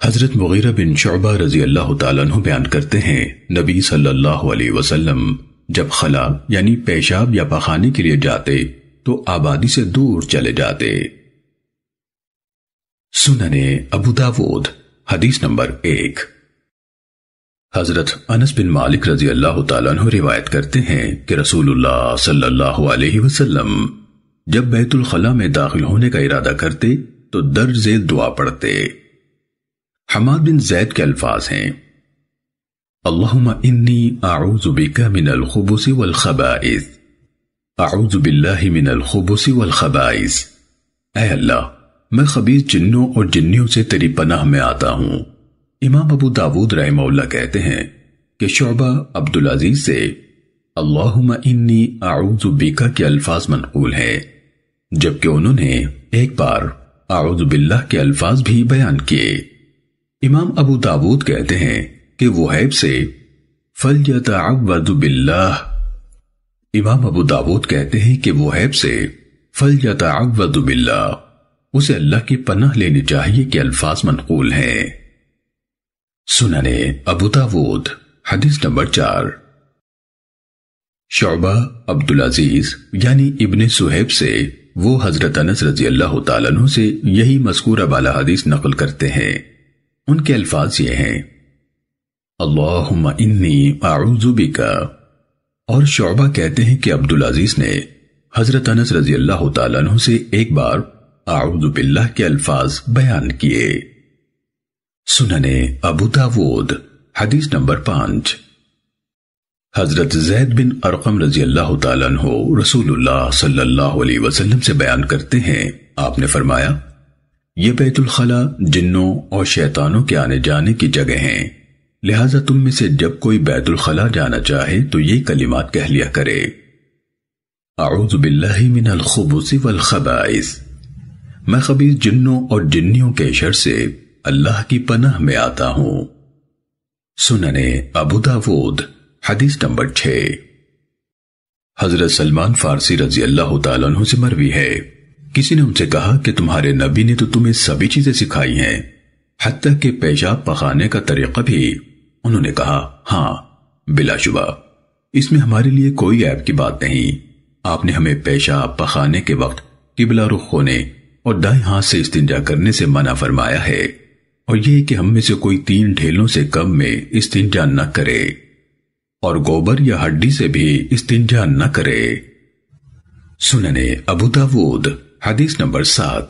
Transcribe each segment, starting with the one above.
حضرت مغیرہ بن شعبہ رضی اللہ تعالیٰ عنہ بیان کرتے ہیں، نبی صلی اللہ علیہ وسلم جب خلا یعنی پیشاب یا پخانے کے لیے جاتے تو آبادی سے دور چلے جاتے۔ سنن ابو داود حدیث نمبر 1۔ حضرت انس بن مالک رضی اللہ تعالیٰ عنہ روایت کرتے ہیں کہ رسول اللہ صلی اللہ علیہ وسلم جب بیت الخلا میں داخل ہونے کا ارادہ کرتے تو درج ذیل دعا پڑھتے۔ حماد بن زید کے الفاظ ہیں، اللہم انی اعوذ بک من الخبث والخبائث، اعوذ باللہ من الخبث والخبائث، اے اللہ میں خبیث جنوں اور جنیوں سے تیری پناہ میں آتا ہوں۔ امام ابو داود رحمہ اللہ کہتے ہیں کہ شعبہ عبدالعزیز سے اللہم انی اعوذ بک کے الفاظ منقول ہیں، جبکہ انہوں نے ایک بار اعوذ باللہ کے الفاظ بھی بیان کیے۔ امام ابو داود کہتے ہیں کہ وہیب سے فَلْيَتَعَوَّذُ بِاللَّهِ، امام ابو داود کہتے ہیں کہ وہیب سے فَلْيَتَعَوَّذُ بِاللَّهِ، اسے اللہ کی پناہ لینی چاہیے کہ الفاظ منقول ہیں۔ سنن ابو داود حدیث نمبر 4۔ شعبہ عبدالعزیز یعنی ابن صہیب سے وہ حضرت انس رضی اللہ تعالیٰ عنہ سے یہی مذکورہ بالا حدیث نقل کرتے ہیں۔ ان کے الفاظ یہ ہیں، اللہم انی اعوذ بک، اور شعبہ کہتے ہیں کہ عبدالعزیز نے حضرت انس رضی اللہ تعالیٰ عنہ سے ایک بار اعوذ باللہ کے الفاظ بیان کیے۔ سنن ابو داود حدیث نمبر 5۔ حضرت زید بن ارقم رضی اللہ تعالیٰ عنہ رسول اللہ صلی اللہ علیہ وسلم سے بیان کرتے ہیں، آپ نے فرمایا، یہ بیت الخلا جنوں اور شیطانوں کے آنے جانے کی جگہ ہیں، لہٰذا تم میں سے جب کوئی بیت الخلا جانا چاہے تو یہ کلمات کہہ لیا کرے، اعوذ باللہ من الخبث والخبائث، میں خبیث جنوں اور جنیوں کے شر سے اللہ کی پناہ میں آتا ہوں۔ سنن ابو داود حدیث نمبر 6۔ حضرت سلمان فارسی رضی اللہ تعالیٰ عنہ سے مروی ہے، کسی نے ان سے کہا کہ تمہارے نبی نے تو تمہیں سبھی چیزیں سکھائی ہیں، حتیٰ کہ پیشاب پخانے کا طریقہ بھی۔ انہوں نے کہا، ہاں بلا شبہ، اس میں ہمارے لیے کوئی عیب کی بات نہیں۔ آپ نے ہمیں پیشاب پخانے کے وقت قبلہ رخ ہونے اور دائیں ہاتھ سے استنجا کرنے سے منع فرمایا ہے، اور یہ کہ ہم میں سے کوئی 3 ڈھیلوں سے کم میں استنجا نہ کرے، اور گوبر یا ہڈی سے بھی استنجا نہ کرے۔ سنن ابو داود حدیث نمبر 7۔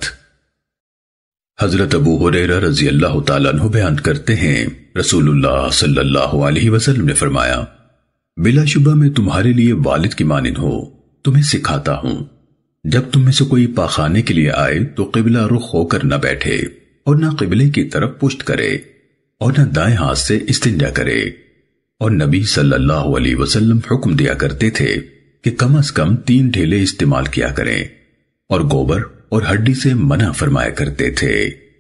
حضرت ابو ہریرہ رضی اللہ تعالیٰ عنہ بیان کرتے ہیں، رسول اللہ صلی اللہ علیہ وسلم نے فرمایا، بلا شبہ میں تمہارے لیے والد کی مانند ہو، تمہیں سکھاتا ہوں، جب تم میں سے کوئی پاخانے کے لیے آئے تو قبلہ رخ ہو کر نہ بیٹھے اور نہ قبلے کی طرف پشت کرے اور نہ دائیں ہاتھ سے استنجا کرے، اور نبی صلی اللہ علیہ وسلم حکم دیا کرتے تھے کہ کم از کم 3 ڈھیلے استعمال کیا کریں، اور گوبر اور ہڈی سے منع فرمایا کرتے تھے۔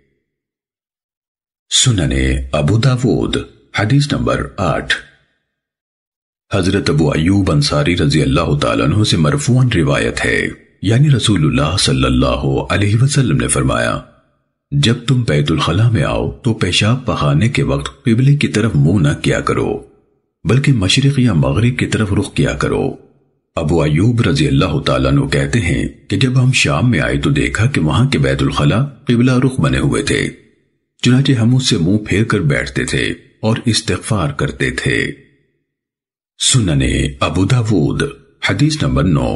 سنن ابو داود حدیث نمبر 8۔ حضرت ابو ایوب انصاری رضی اللہ تعالیٰ عنہ سے مرفوعاً روایت ہے، یعنی رسول اللہ صلی اللہ علیہ وسلم نے فرمایا، جب تم بیت الخلا میں آؤ تو پیشاب پخانے کے وقت قبلے کی طرف منہ نہ کیا کرو، بلکہ مشرق یا مغرب کی طرف رخ کیا کرو۔ ابو ایوب رضی اللہ تعالیٰ عنہ کہتے ہیں کہ جب ہم شام میں آئے تو دیکھا کہ وہاں کے بیت الخلا قبلہ رخ بنے ہوئے تھے، چنانچہ ہم اس سے منہ پھیر کر بیٹھتے تھے اور استغفار کرتے تھے۔ سنن ابو داود حدیث نمبر 9۔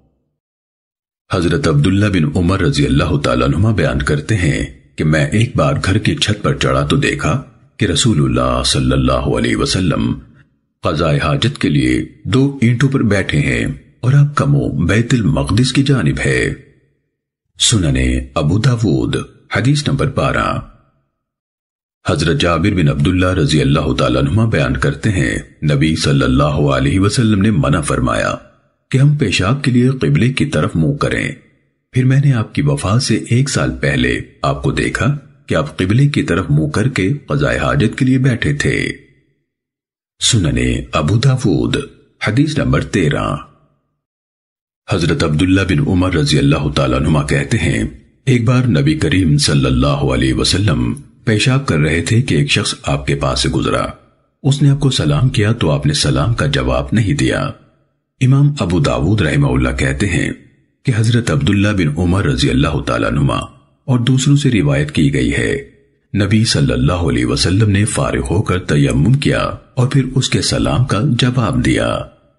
حضرت عبداللہ بن عمر رضی اللہ تعالیٰ عنہ بیان کرتے ہیں کہ میں ایک بار گھر کی چھت پر چڑھا تو دیکھا کہ رسول اللہ صلی اللہ علیہ وسلم قضاء حاجت کے لیے 2 اینٹوں پر بیٹھے ہیں اور آپ کا منہ بیت المقدس کی جانب ہے۔ سنن ابو داود حدیث نمبر 12۔ حضرت جابر بن عبداللہ رضی اللہ تعالیٰ عنہ بیان کرتے ہیں، نبی صلی اللہ علیہ وسلم نے منع فرمایا کہ ہم پیشاب کے لیے قبلے کی طرف منہ کریں، پھر میں نے آپ کی وفات سے 1 سال پہلے آپ کو دیکھا کہ آپ قبلے کی طرف منہ کر کے قضاء حاجت کے لیے بیٹھے تھے۔ سنن ابو داود حدیث نمبر 13۔ حضرت عبداللہ بن عمر رضی اللہ تعالیٰ عنہ کہتے ہیں، ایک بار نبی کریم صلی اللہ علیہ وسلم پیشاب کر رہے تھے کہ ایک شخص آپ کے پاس سے گزرا. اس نے آپ کو سلام کیا تو آپ نے سلام کا جواب نہیں دیا. امام ابو داود رحمہ اللہ کہتے ہیں کہ حضرت عبداللہ بن عمر رضی اللہ تعالیٰ عنہما اور دوسروں سے روایت کی گئی ہے نبی صلی اللہ علیہ وسلم نے فارغ ہو کر تیمم کیا اور پھر اس کے سلام کا جواب دیا.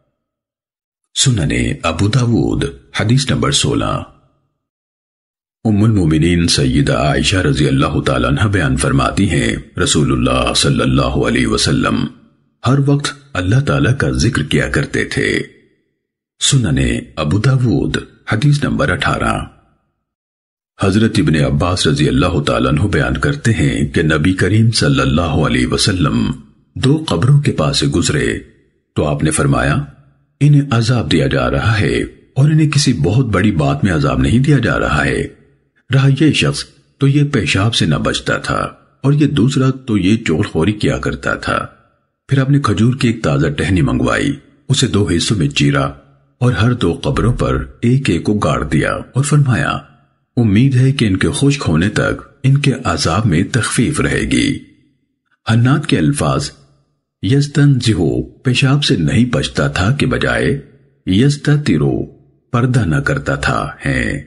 سنن ابو داود حدیث نمبر 16. ام المومنین سیدہ عائشہ رضی اللہ تعالیٰ عنہ بیان فرماتی ہیں رسول اللہ صلی اللہ علیہ وسلم ہر وقت اللہ تعالیٰ کا ذکر کیا کرتے تھے. سنن ابو داود حدیث نمبر 18. حضرت ابن عباس رضی اللہ تعالیٰ عنہ بیان کرتے ہیں کہ نبی کریم صلی اللہ علیہ وسلم 2 قبروں کے پاس سے گزرے تو آپ نے فرمایا انہیں عذاب دیا جا رہا ہے اور انہیں کسی بہت بڑی بات میں عذاب نہیں دیا جا رہا ہے. رہا یہ شخص تو یہ پیشاب سے نہ بچتا تھا اور یہ دوسرا تو یہ چغل خوری کیا کرتا تھا. پھر آپ نے کھجور کی ایک تازہ ٹہنی منگوائی, اسے 2 حصوں میں چیرا اور ہر 2 قبروں پر ایک ایک کو گاڑ دیا اور فرمایا امید ہے کہ ان کے خشک ہونے تک ان کے عذاب میں تخفیف رہے گی. حناد کے الفاظ یستنزہو پیشاب سے نہیں بچتا تھا کے بجائے یستترو پردہ نہ کرتا تھا ہیں.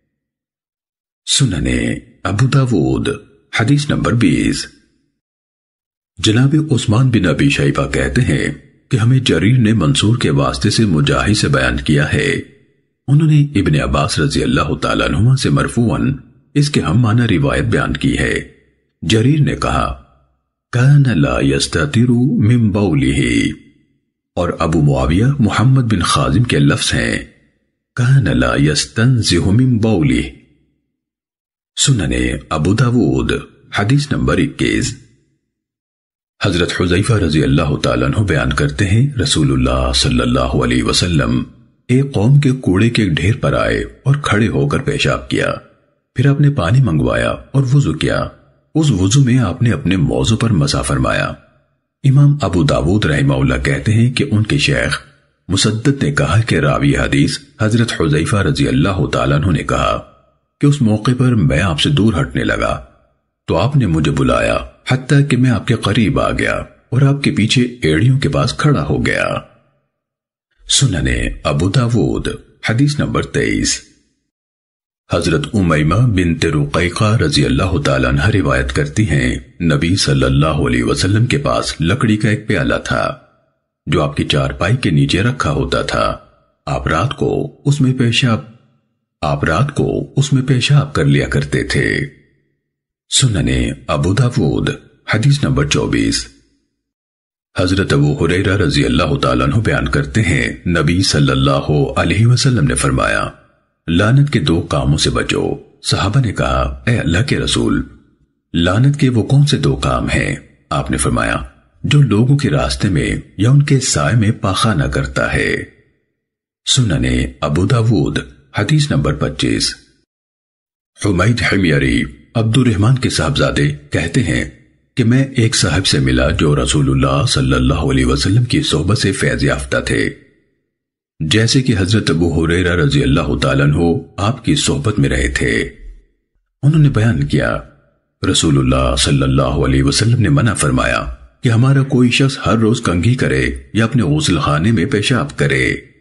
سنن ابو داود حدیث نمبر 20. جناب عثمان بن ابی شیبہ کہتے ہیں کہ ہمیں جریر نے منصور کے واسطے سے مجاہد سے بیان کیا ہے. انہوں نے ابن عباس رضی اللہ تعالیٰ عنہما سے مرفوعاً اس کے ہم معنی روایت بیان کی ہے. جریر نے کہا کان لا یستتر من بولہ, اور ابو معاویہ محمد بن خازم کے لفظ ہیں کان لا یستنزہ من بولہ. سنن ابو داود حدیث نمبر 21. حضرت حذیفہ رضی اللہ تعالیٰ عنہ بیان کرتے ہیں رسول اللہ صلی اللہ علیہ وسلم ایک قوم کے کوڑے کے ڈھیر پر آئے اور کھڑے ہو کر پیشاب کیا. پھر آپ نے پانی منگوایا اور وضو کیا. اس وضو میں آپ نے اپنے موضوع پر مسح فرمایا. امام ابو داود رحمہ اللہ کہتے ہیں کہ ان کے شیخ مسدد نے کہا کہ راوی حدیث حضرت حذیفہ رضی اللہ تعالیٰ عنہ نے کہا کہ اس موقع پر میں آپ سے دور ہٹنے لگا تو آپ نے مجھے بلایا حتیٰ کہ میں آپ کے قریب آ گیا اور آپ کے پیچھے ایڑیوں کے پاس کھڑا ہو گیا. سنن ابو داود حدیث نمبر 23. حضرت امیمہ بنت رقیقہ رضی اللہ تعالیٰ عنہ روایت کرتی ہیں نبی صلی اللہ علیہ وسلم کے پاس لکڑی کا ایک پیالہ تھا جو آپ کی چارپائی کے نیچے رکھا ہوتا تھا. آپ رات کو اس میں پیشاب کر لیا کرتے تھے. سنن ابو داود حدیث نمبر 24. حضرت ابو ہریرہ رضی اللہ تعالیٰ عنہ بیان کرتے ہیں نبی صلی اللہ علیہ وسلم نے فرمایا لعنت کے 2 کاموں سے بچو. صحابہ نے کہا اے اللہ کے رسول لعنت کے وہ کون سے 2 کام ہیں؟ آپ نے فرمایا جو لوگوں کے راستے میں یا ان کے سائے میں پاخانہ کرتا ہے. سنن ابو داود حدیث نمبر 25. حمید حمیری عبد الرحمن کے صاحبزادے کہتے ہیں کہ میں ایک صاحب سے ملا جو رسول اللہ صلی اللہ علیہ وسلم کی صحبت سے فیض یافتہ تھے جیسے کہ حضرت ابو ہریرہ رضی اللہ تعالیٰ عنہ آپ کی صحبت میں رہے تھے. انہوں نے بیان کیا رسول اللہ صلی اللہ علیہ وسلم نے منع فرمایا کہ ہمارا کوئی شخص ہر روز کنگھی کرے یا اپنے غسل خانے میں پیشاب کرے.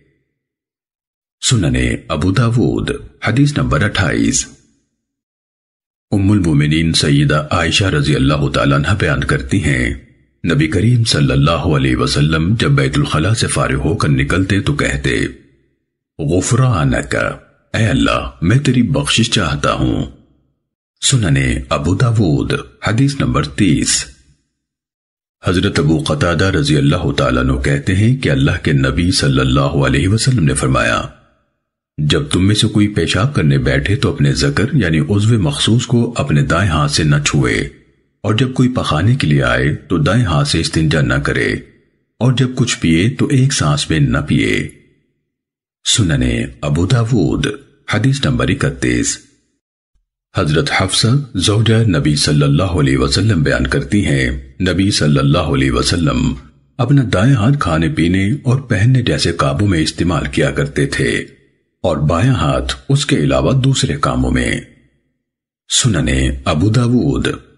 سنن ابو داود حدیث نمبر 28. ام المومنین سیدہ عائشہ رضی اللہ تعالیٰ عنہ بیان کرتی ہیں نبی کریم صلی اللہ علیہ وسلم جب بیت الخلاء سے فارغ ہو کر نکلتے تو کہتے غفرانک اے اللہ میں تیری بخشش چاہتا ہوں. سنن ابو داود حدیث نمبر 30. حضرت ابو قتادہ رضی اللہ تعالیٰ عنہ کہتے ہیں کہ اللہ کے نبی صلی اللہ علیہ وسلم نے فرمایا جب تم میں سے کوئی پیشاب کرنے بیٹھے تو اپنے ذکر یعنی عضو مخصوص کو اپنے دائیں ہاتھ سے نہ چھوئے اور جب کوئی پخانے کے لیے آئے تو دائیں ہاتھ سے استنجا نہ کرے اور جب کچھ پیے تو ایک سانس میں نہ پیے. سنن ابو داود حدیث نمبر 31. حضرت حفصہ زوجہ نبی صلی اللہ علیہ وسلم بیان کرتی ہیں نبی صلی اللہ علیہ وسلم اپنا دائیں ہاتھ کھانے پینے اور پہننے جیسے کاموں میں استعمال کیا کرتے تھے اور بائیں ہاتھ اس کے علاوہ دوسرے کاموں میں. سنن ابو داود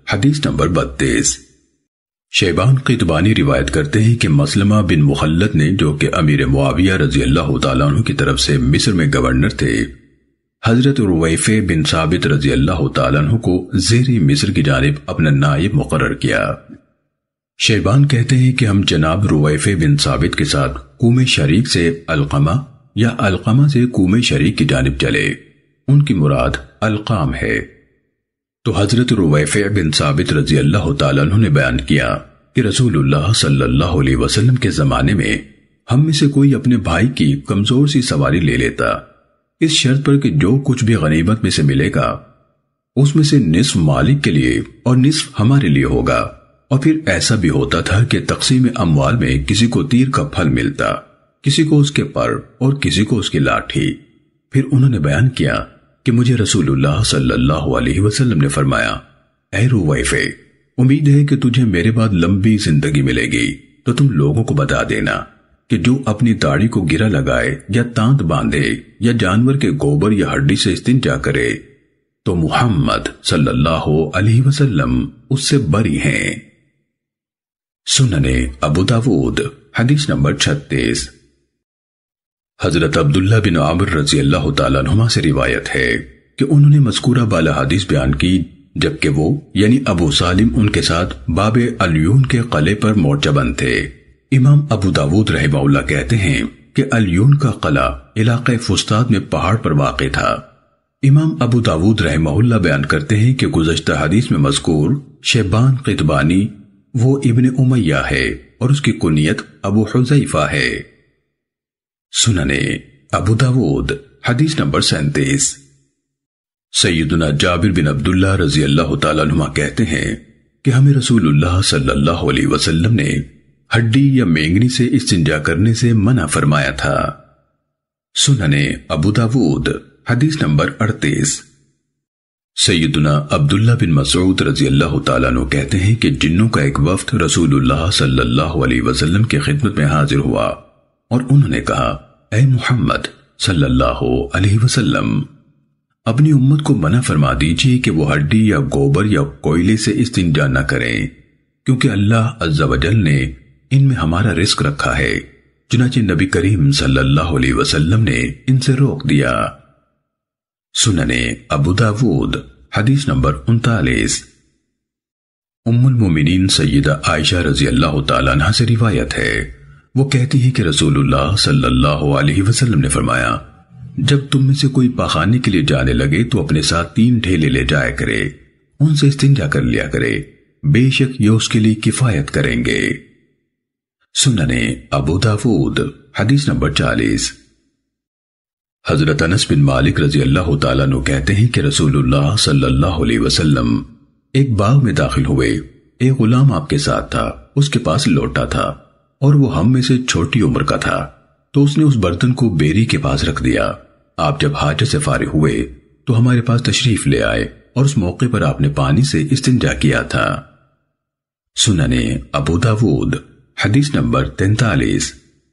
حدیث نمبر 32۔ شیبان قطبانی روایت کرتے ہیں کہ مسلمہ بن مخلد نے، جو کہ امیر معاویہ رضی اللہ تعالیٰ عنہ کی طرف سے مصر میں گورنر تھے، حضرت رویفع بن ثابت رضی اللہ تعالیٰ عنہ کو زیر مصر کی جانب اپنا نائب مقرر کیا۔ شیبان کہتے ہیں کہ ہم جناب رویفع بن ثابت کے ساتھ قوم شریک سے علقمہ یا علقمہ سے قوم شریک کی جانب چلے، ان کی مراد علقام ہے۔ تو حضرت رویفع بن ثابت رضی اللہ تعالیٰ عنہ نے بیان کیا کہ رسول اللہ صلی اللہ علیہ وسلم کے زمانے میں ہم میں سے کوئی اپنے بھائی کی کمزور سی سواری لے لیتا، اس شرط پر کہ جو کچھ بھی غنیمت میں سے ملے گا اس میں سے نصف مالک کے لیے اور نصف ہمارے لیے ہوگا، اور پھر ایسا بھی ہوتا تھا کہ تقسیم اموال میں کسی کو تیر کا پھل ملتا، کسی کو اس کے پر اور کسی کو اس کی لاٹھی۔ پھر انہوں نے بیان کیا کہ مجھے رسول اللہ صلی اللہ علیہ وسلم نے فرمایا، اے رویفع، امید ہے کہ تجھے میرے بعد لمبی زندگی ملے گی، تو تم لوگوں کو بتا دینا کہ جو اپنی داڑھی کو گرہ لگائے یا تانت باندھے یا جانور کے گوبر یا ہڈی سے استنجا کرے تو محمد صلی اللہ علیہ وسلم اس سے بری ہیں۔ سننے ابو داود حدیث نمبر 36۔ حضرت عبداللہ بن عامر رضی اللہ تعالیٰ عنہما سے روایت ہے کہ انہوں نے مذکورہ بالا حدیث بیان کی جبکہ وہ یعنی ابو سالم ان کے ساتھ باب علیون کے قلعے پر مورچہ بند تھے۔ امام ابو داود رحمہ اللہ کہتے ہیں کہ علیون کا قلعہ علاقہ فسطاط میں پہاڑ پر واقع تھا۔ امام ابو داود رحمہ اللہ بیان کرتے ہیں کہ گزشتہ حدیث میں مذکور شیبان قطبانی وہ ابن امیہ ہے اور اس کی کنیت ابو حذیفہ ہے۔ سننے ابو داود حدیث نمبر 37۔ سیدنا جابر بن عبداللہ رضی اللہ تعالیٰ عنہ کہتے ہیں کہ ہمیں رسول اللہ صلی اللہ علیہ وسلم نے ہڈی یا مینگنی سے استنجا کرنے سے منع فرمایا تھا۔ سننے ابو داود حدیث نمبر 38۔ سیدنا عبداللہ بن مسعود رضی اللہ تعالیٰ عنہ کہتے ہیں کہ جنوں کا ایک وفد رسول اللہ صلی اللہ علیہ وسلم کی خدمت میں حاضر ہوا اور انہوں نے کہا، اے محمد صلی اللہ علیہ وسلم، اپنی امت کو منع فرما دیجئے کہ وہ ہڈی یا گوبر یا کوئلے سے استنجا نہ کریں، کیونکہ اللہ عز و جل نے ان میں ہمارا رزق رکھا ہے۔ چنانچہ نبی کریم صلی اللہ علیہ وسلم نے ان سے روک دیا۔ سننے ابو داود حدیث نمبر 39۔ ام المومنین سیدہ عائشہ رضی اللہ تعالیٰ عنہ سے روایت ہے، وہ کہتی ہے کہ رسول اللہ صلی اللہ علیہ وسلم نے فرمایا، جب تم میں سے کوئی پاخانے کے لیے جانے لگے تو اپنے ساتھ 3 ڈھیلے لے جایا کرے، ان سے استنجا کر لیا کرے، بے شک یہ اس کے لیے کفایت کریں گے۔ سننے ابو داود حدیث نمبر 40۔ حضرت انس بن مالک رضی اللہ تعالیٰ عنہ کہتے ہیں کہ رسول اللہ صلی اللہ علیہ وسلم ایک باغ میں داخل ہوئے، ایک غلام آپ کے ساتھ تھا، اس کے پاس لوٹا تھا اور وہ ہم میں سے چھوٹی عمر کا تھا، تو اس نے اس برتن کو بیری کے پاس رکھ دیا۔ آپ جب حاجت سے فارغ ہوئے تو ہمارے پاس تشریف لے آئے اور اس موقع پر آپ نے پانی سے استنجا کیا تھا۔ سننے ابو داود حدیث نمبر 43۔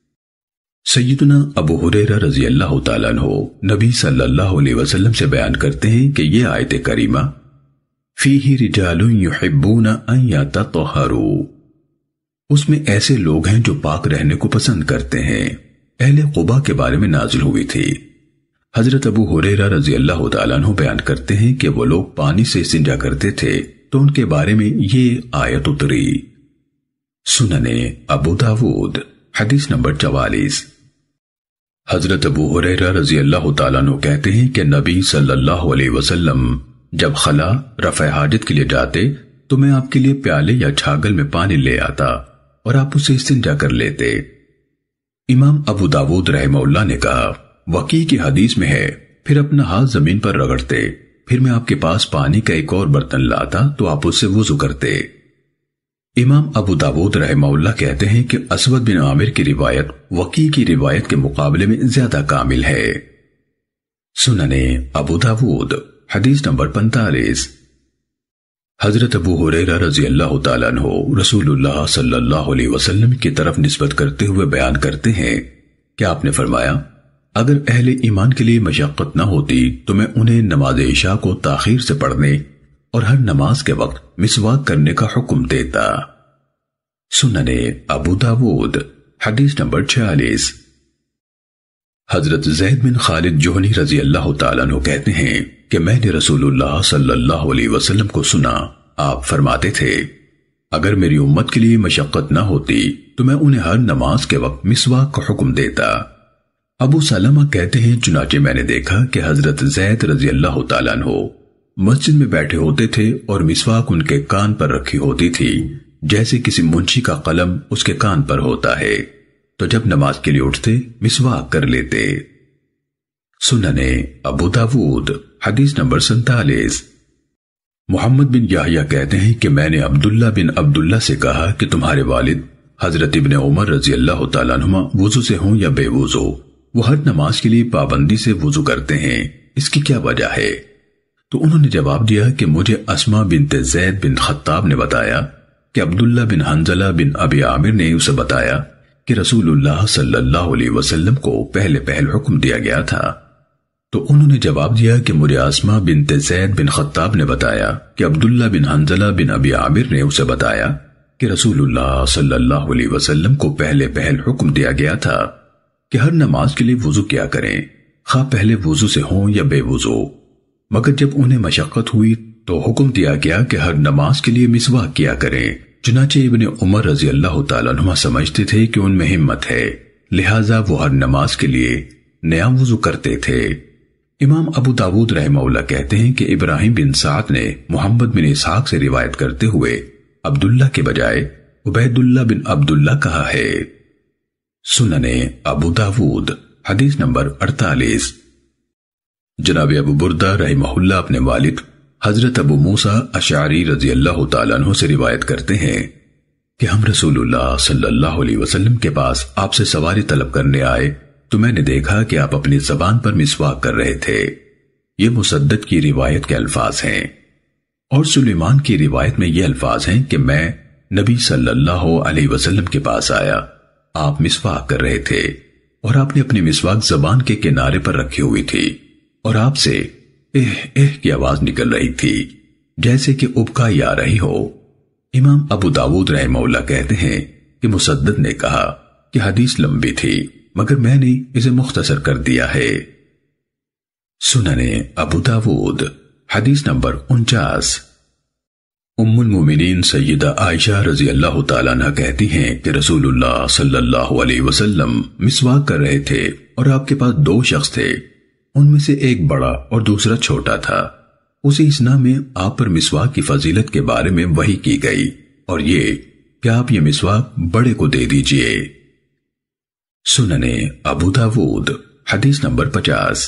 سیدنا ابو ہریرہ رضی اللہ تعالیٰ عنہ نبی صلی اللہ علیہ وسلم سے بیان کرتے ہیں کہ یہ آیت کریمہ فیہ رجال یحبون ان یتطہروا، اس میں ایسے لوگ ہیں جو پاک رہنے کو پسند کرتے ہیں، اہل قباء کے بارے میں نازل ہوئی تھی۔ حضرت ابو ہریرہ رضی اللہ تعالیٰ عنہ بیان کرتے ہیں کہ وہ لوگ پانی سے استنجا کرتے تھے تو ان کے بارے میں یہ آیت اتری۔ سننے ابو داود حدیث نمبر 44۔ حضرت ابو ہریرہ رضی اللہ تعالیٰ عنہ کہتے ہیں کہ نبی صلی اللہ علیہ وسلم جب خلا رفع حاجت کے لیے جاتے تو میں آپ کے لیے پیالے یا چھاگل میں پانی لے آتا اور آپ اسے استنجا کر لیتے۔ امام ابو داود رحمہ اللہ نے کہا، وقی کی حدیث میں ہے، پھر اپنا ہاتھ زمین پر رگڑتے، پھر میں آپ کے پاس پانی کا ایک اور برتن لاتا تو آپ اس سے وضو کرتے۔ امام ابو داود رحمہ اللہ کہتے ہیں کہ اسود بن عامر کی روایت وقی کی روایت کے مقابلے میں زیادہ کامل ہے۔ سننے ابو داود حدیث نمبر 45۔ حضرت ابو ہریرہ رضی اللہ تعالیٰ عنہ رسول اللہ صلی اللہ علیہ وسلم کی طرف نسبت کرتے ہوئے بیان کرتے ہیں کہ آپ نے فرمایا، اگر اہل ایمان کے لیے مشقت نہ ہوتی تو میں انہیں نماز عشاء کو تاخیر سے پڑھنے اور ہر نماز کے وقت مسواک کرنے کا حکم دیتا۔ سننے ابو داود حدیث نمبر 46۔ حضرت زید بن خالد جوہنی رضی اللہ تعالیٰ عنہ کہتے ہیں کہ میں نے رسول اللہ صلی اللہ علیہ وسلم کو سنا، آپ فرماتے تھے اگر میری امت کے لیے مشقت نہ ہوتی تو میں انہیں ہر نماز کے وقت مسواک کا حکم دیتا۔ ابو سلمہ کہتے ہیں چنانچہ میں نے دیکھا کہ حضرت زید رضی اللہ تعالیٰ عنہ مسجد میں بیٹھے ہوتے تھے اور مسواک ان کے کان پر رکھی ہوتی تھی جیسے کسی منشی کا قلم اس کے کان پر ہوتا ہے، تو جب نماز کے لیے اٹھتے مسواک کر لیتے۔ سننے ابو داود حدیث نمبر 47۔ محمد بن یحییٰ کہتے ہیں کہ میں نے عبداللہ سے کہا کہ تمہارے والد حضرت ابن عمر رضی اللہ تعالیٰ عنہما وضو سے ہوں یا بے وضو، وہ ہر نماز کے لیے پابندی سے وضو کرتے ہیں، اس کی کیا وجہ ہے؟ تو انہوں نے جواب دیا کہ مجھے اسما بنت زید بن خطاب نے بتایا کہ عبداللہ بن حنظلہ بن ابی عامر نے اسے بتایا کہ رسول اللہ صلی اللہ علیہ وسلم کو پہلے حکم دیا گیا تھا۔ تو انہوں نے جواب دیا کہ مجھے اسما بنت زید بن خطاب نے بتایا کہ عبداللہ بن حنظلہ بن ابی عامر نے اسے بتایا کہ رسول اللہ صلی اللہ علیہ وسلم کو پہلے حکم دیا گیا تھا کہ ہر نماز کے لیے وضو کیا کریں، خواہ پہلے وضو سے ہوں یا بے وضو، مگر جب انہیں مشقت ہوئی تو حکم دیا گیا کہ ہر نماز کے لیے مسواک کیا کریں۔ چنانچہ ابن عمر رضی اللہ تعالیٰ عنہ سمجھتے تھے کہ ان میں ہمت ہے، لہٰذا وہ ہر نماز کے لیے نیا وضو کرتے تھے۔ امام ابو داود رحمہ اللہ کہتے ہیں کہ ابراہیم بن سعد نے محمد بن اسحاق سے روایت کرتے ہوئے عبداللہ کے بجائے عبیداللہ بن عبداللہ کہا ہے۔ سننے ابو داود حدیث نمبر 48۔ جناب ابو بردہ رحمہ اللہ اپنے والد حضرت ابو موسیٰ اشعری رضی اللہ تعالیٰ عنہ سے روایت کرتے ہیں کہ ہم رسول اللہ صلی اللہ علیہ وسلم کے پاس آپ سے سواری طلب کرنے آئے تو میں نے دیکھا کہ آپ اپنی زبان پر مسواک کر رہے تھے۔ یہ مسدد کی روایت کے الفاظ ہیں، اور سلیمان کی روایت میں یہ الفاظ ہیں کہ میں نبی صلی اللہ علیہ وسلم کے پاس آیا، آپ مسواک کر رہے تھے اور آپ نے اپنی مسواک زبان کے کنارے پر رکھی ہوئی تھی اور آپ سے کی آواز نکل رہی تھی جیسے کہ ابکائی آ رہی ہو۔ امام ابو داود رحمہ اللہ کہتے ہیں کہ مسدد نے کہا کہ حدیث لمبی تھی مگر میں نے اسے مختصر کر دیا ہے۔ سننے ابو داود حدیث نمبر 49۔ ام المومنین سیدہ عائشہ رضی اللہ تعالیٰ عنہ کہتی ہیں کہ رسول اللہ صلی اللہ علیہ وسلم مسواک کر رہے تھے اور آپ کے پاس دو شخص تھے، ان میں سے ایک بڑا اور دوسرا چھوٹا تھا۔ اسی اسنا میں آپ پر مسواک کی فضیلت کے بارے میں وحی کی گئی اور یہ کہ آپ یہ مسواک بڑے کو دے دیجئے۔ سننے ابو داود حدیث نمبر 50۔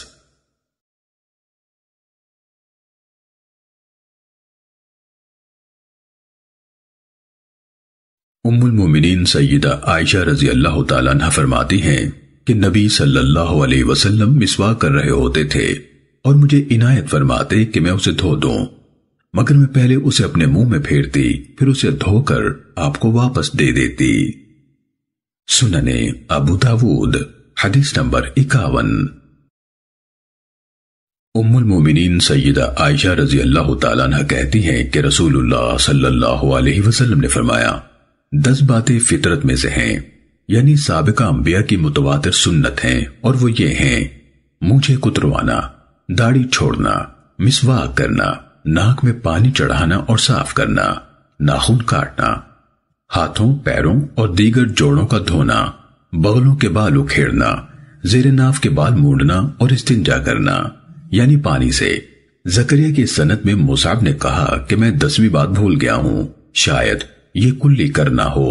ام المومنین سیدہ عائشہ رضی اللہ تعالیٰ عنہ فرماتی ہیں کہ نبی صلی اللہ علیہ وسلم مسواک کر رہے ہوتے تھے اور مجھے عنایت فرماتے کہ میں اسے دھو دوں، مگر میں پہلے اسے اپنے منہ میں پھیرتی پھر اسے دھو کر آپ کو واپس دے دیتی۔ سننے ابو داود حدیث نمبر 51۔ ام المومنین سیدہ عائشہ رضی اللہ تعالیٰ عنہ کہتی ہیں کہ رسول اللہ صلی اللہ علیہ وسلم نے فرمایا 10 باتیں فطرت میں سے ہیں، یعنی سابقہ انبیاء کی متواتر سنت ہیں، اور وہ یہ ہیں: مونچھیں کتروانا، داڑھی چھوڑنا، مسواک کرنا، ناک میں پانی چڑھانا اور صاف کرنا، ناخن کاٹنا، ہاتھوں پیروں اور دیگر جوڑوں کا دھونا، بغلوں کے بال اکھیڑنا، زیر ناف کے بال مونڈنا اور استنجا کرنا، یعنی پانی سے۔ زکریا کی سند میں مصعب نے کہا کہ میں 10ویں بات بھول گیا ہوں، شاید یہ کلی کرنا ہو۔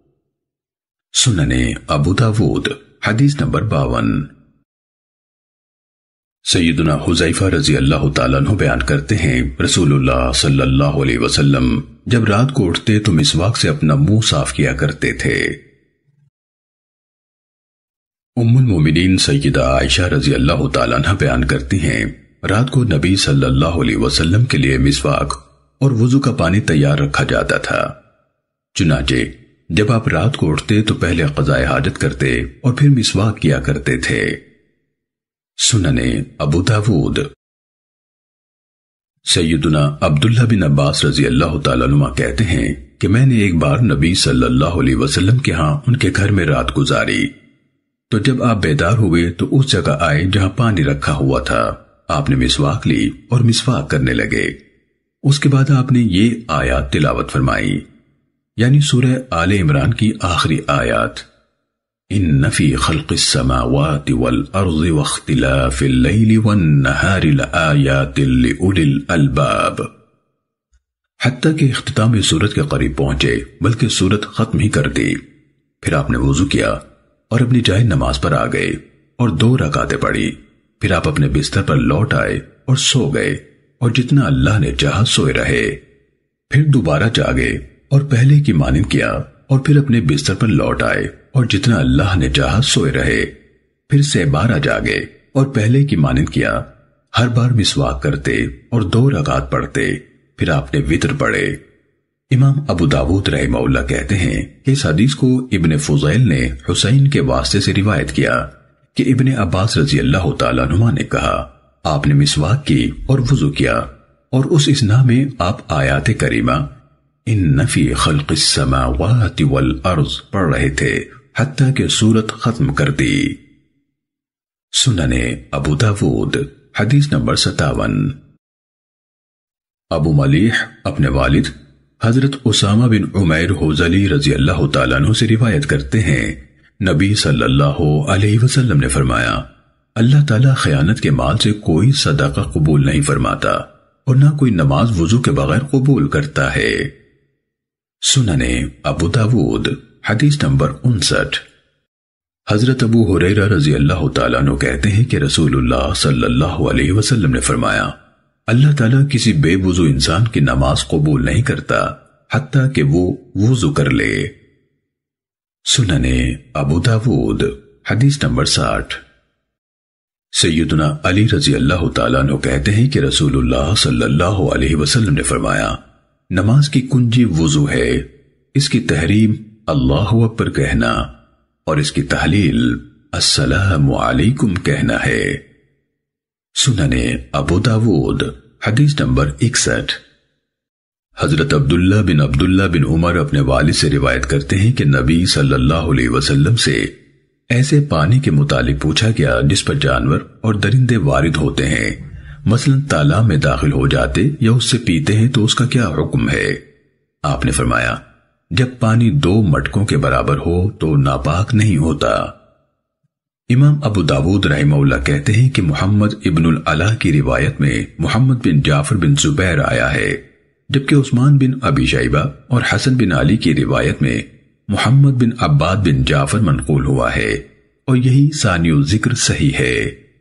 سننے ابو داود حدیث نمبر 52۔ سیدنا حذیفہ رضی اللہ تعالیٰ عنہ بیان کرتے ہیں رسول اللہ صلی اللہ علیہ وسلم جب رات کو اٹھتے تو مسواک سے اپنا منہ صاف کیا کرتے تھے۔ ام المومنین سیدہ عائشہ رضی اللہ تعالیٰ عنہ بیان کرتی ہیں رات کو نبی صلی اللہ علیہ وسلم کے لیے مسواک اور وضو کا پانی تیار رکھا جاتا تھا، چنانچہ جب آپ رات کو اٹھتے تو پہلے قضائے حاجت کرتے اور پھر مسواک کیا کرتے تھے۔ سننے ابو داود سیدنا عبداللہ بن عباس رضی اللہ تعالیٰ عنہ کہتے ہیں کہ میں نے ایک بار نبی صلی اللہ علیہ وسلم کے ہاں ان کے گھر میں رات گزاری، تو جب آپ بیدار ہوئے تو اس جگہ آئے جہاں پانی رکھا ہوا تھا۔ آپ نے مسواک لی اور مسواک کرنے لگے۔ اس کے بعد آپ نے یہ آیات تلاوت فرمائی، یعنی سورہ آل عمران کی آخری آیات، ان فی خلق السماوات والارض واختلاف اللیل والنہار لآیات لأولی الالباب، حتیٰ کہ اختتام سورت کے قریب پہنچے بلکہ سورت ختم ہی کر دی۔ پھر آپ نے وضو کیا اور اپنی جائے نماز پر آ گئے اور 2 رکعتیں پڑھی۔ پھر آپ اپنے بستر پر لوٹ آئے اور سو گئے، اور جتنا اللہ نے چاہا سوئے رہے۔ پھر دوبارہ جاگے اور پہلے کی مانند کیا، اور پھر اپنے بستر پر لوٹ آئے اور جتنا اللہ نے چاہا سوئے رہے۔ پھر 12 جاگے اور پہلے کی مانند کیا، ہر بار مسواک کرتے اور 2 رکعت پڑھتے۔ پھر آپ نے وتر پڑھے۔ امام ابو داود رحمہ اللہ کہتے ہیں کہ اس حدیث کو ابن فضیل نے حسین کے واسطے سے روایت کیا کہ ابن عباس رضی اللہ تعالیٰ عنہ نے کہا، آپ نے مسواک کی اور وضو کیا، اور اس اسنا میں آپ آیات کریمہ ان فی خلق السماوات والارض پڑھ رہے تھے حتیٰ کہ سورت ختم کر دی۔ سنن ابو داود حدیث نمبر 57۔ ابو ملیح اپنے والد حضرت اسامہ بن عمیر حوزلی رضی اللہ تعالیٰ عنہ سے روایت کرتے ہیں، نبی صلی اللہ علیہ وسلم نے فرمایا، اللہ تعالیٰ خیانت کے مال سے کوئی صدقہ قبول نہیں فرماتا اور نہ کوئی نماز وضو کے بغیر قبول کرتا ہے۔ سنن ابو داود حدیث نمبر 59۔ حضرت ابو ہریرہ رضی اللہ تعالیٰ عنہ کہتے ہیں کہ رسول اللہ صلی اللہ علیہ وسلم نے فرمایا، اللہ تعالیٰ کسی بے وضو انسان کی نماز قبول نہیں کرتا حتیٰ کہ وہ وضو کر لے۔ سنن ابو داود حدیث نمبر 60۔ سیدنا علی رضی اللہ تعالیٰ عنہ کہتے ہیں کہ رسول اللہ صلی اللہ علیہ وسلم نے فرمایا، نماز کی کنجی وضو ہے، اس کی تحریم اللہ اکبر کہنا اور اس کی تحلیل السلام علیکم کہنا ہے۔ سنن ابو داود حدیث نمبر 61۔ حضرت عبداللہ بن عمر اپنے والد سے روایت کرتے ہیں کہ نبی صلی اللہ علیہ وسلم سے ایسے پانی کے متعلق پوچھا گیا جس پر جانور اور درندے وارد ہوتے ہیں، مثلا تالاب میں داخل ہو جاتے یا اس سے پیتے ہیں تو اس کا کیا حکم ہے؟ آپ نے فرمایا، جب پانی 2 مٹکوں کے برابر ہو تو ناپاک نہیں ہوتا۔ امام ابو داود رحمہ اللہ کہتے ہیں کہ محمد ابن العلا کی روایت میں محمد بن جعفر بن زبیر آیا ہے، جبکہ عثمان بن ابی شیبہ اور حسن بن علی کی روایت میں محمد بن عباد بن جعفر منقول ہوا ہے، اور یہی ثانی ذکر صحیح ہے۔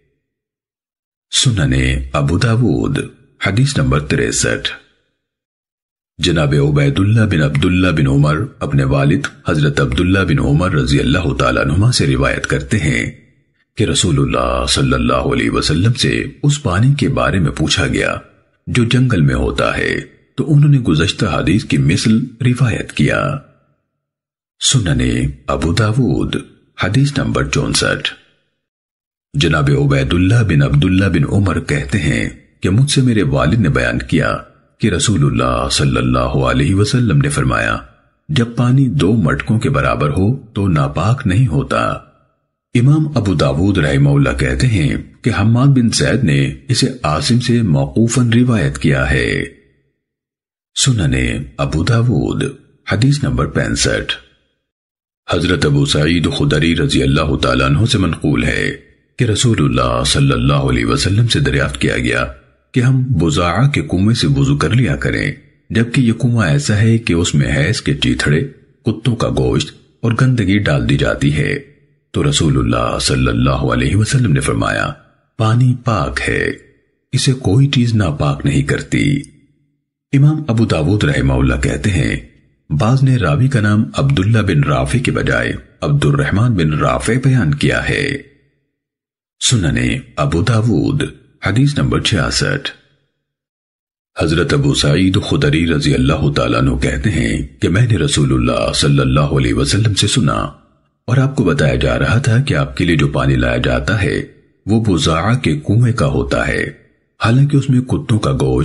سنن ابو داود حدیث نمبر 63۔ جناب عبیداللہ بن عمر اپنے والد حضرت عبداللہ بن عمر رضی اللہ تعالیٰ عنہما سے روایت کرتے ہیں کہ رسول اللہ صلی اللہ علیہ وسلم سے اس پانی کے بارے میں پوچھا گیا جو جنگل میں ہوتا ہے، تو انہوں نے گزشتہ حدیث کی مثل روایت کیا۔ سنن ابو داود حدیث نمبر 64۔ جناب عبیداللہ بن عمر کہتے ہیں کہ مجھ سے میرے والد نے بیان کیا کہ رسول اللہ صلی اللہ علیہ وسلم نے فرمایا، جب پانی 2 مٹکوں کے برابر ہو تو ناپاک نہیں ہوتا۔ امام ابو داود رحمہ اللہ کہتے ہیں کہ حماد بن زید نے اسے عاصم سے موقوفاً روایت کیا ہے۔ سنن ابو داود حدیث نمبر 65۔ حضرت ابو سعید خدری رضی اللہ تعالیٰ عنہ سے منقول ہے کہ رسول اللہ صلی اللہ علیہ وسلم سے دریافت کیا گیا کہ ہم بزاعہ کے کنویں سے وضو کر لیا کریں، جبکہ یہ کنواں ایسا ہے کہ اس میں حیض کے چیتھڑے، کتوں کا گوشت اور گندگی ڈال دی جاتی ہے۔ تو رسول اللہ صلی اللہ علیہ وسلم نے فرمایا، پانی پاک ہے، اسے کوئی چیز ناپاک نہیں کرتی۔ امام ابو داود رحمہ اللہ کہتے ہیں، بعض نے راوی کا نام عبداللہ بن رافع کے بجائے عبد الرحمن بن رافع بیان کیا ہے۔ سنن ابو داود حدیث نمبر 66۔ حضرت ابو سعید خدری رضی اللہ تعالیٰ عنہ کہتے ہیں کہ میں نے رسول اللہ صلی اللہ علیہ وسلم سے سنا اور آپ کو بتایا جا رہا تھا کہ آپ کے لیے جو پانی لایا جاتا ہے وہ بزاعہ کے کنویں کا ہوتا ہے، حالانکہ اس میں کتوں کا گوشت